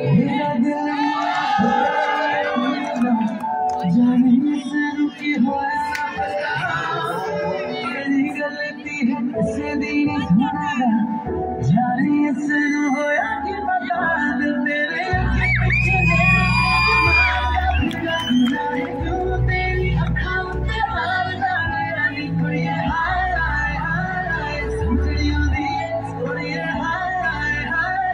मेरा दिल जाने शुरू की होया मेरी गलती है किसे दिन सुनागा जाने शुरू होया कि बता दे तेरे पीछे क्यों तेरी आँखों पे हार जाने कोई हाय हाय हाय सुनरियों दी कोई हाय हाय हाय